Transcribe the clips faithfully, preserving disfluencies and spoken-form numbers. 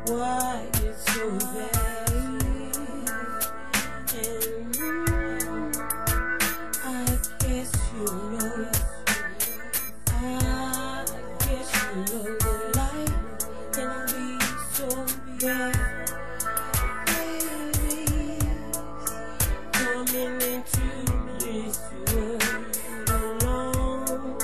why it's so bad. And mm, I guess you know, I guess you know that life can be so bad. Baby, coming into this world alone,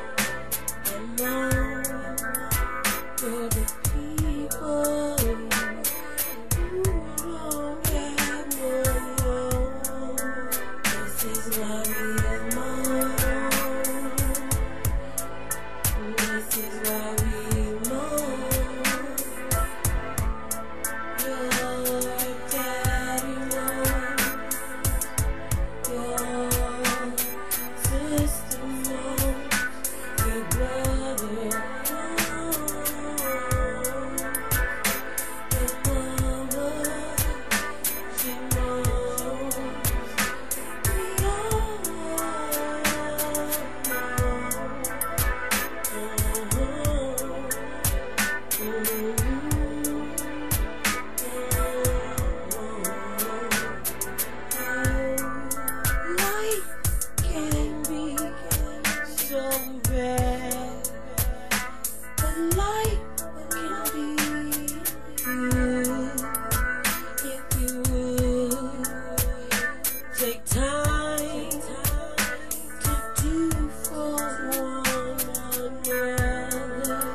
alone, for the people who don't have no one. This is why we have moan. This is why we moan. Your daddy moans, your sister moans, your brother moans, your mama, she moans. We all life can be so bad, but life can be good if you would take time to do for one another.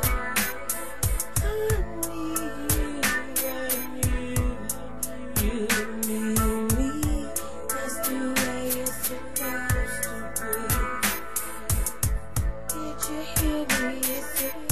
I need you and you, you need me. That's the way it's supposed to be. Did you hear me? It's supposed